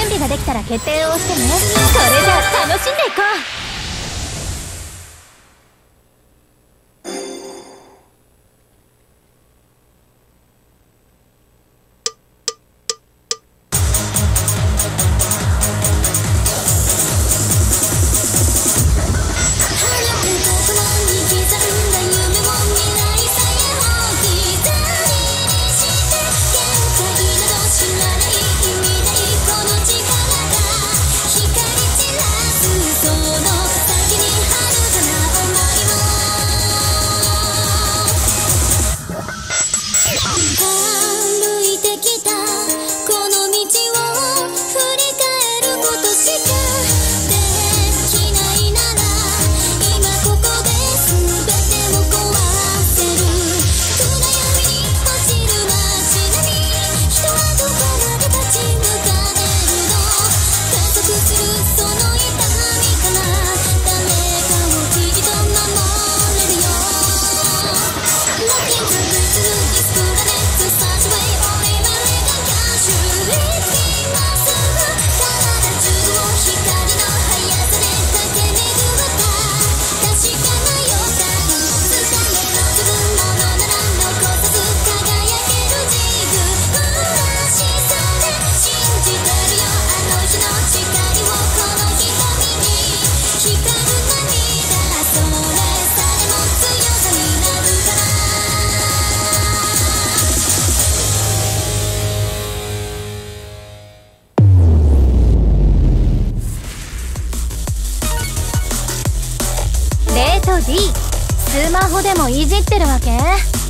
準備ができたら決定を押してね。それじゃあ楽しんでいこう。レート D、 スマホでもいじってるわけ？